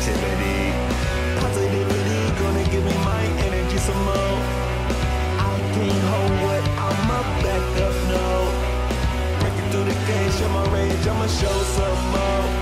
negativity. Positivity gonna give me my energy some more. I can't hold what I'ma back up, no. Breaking through the cage, show my rage, I'ma show some more.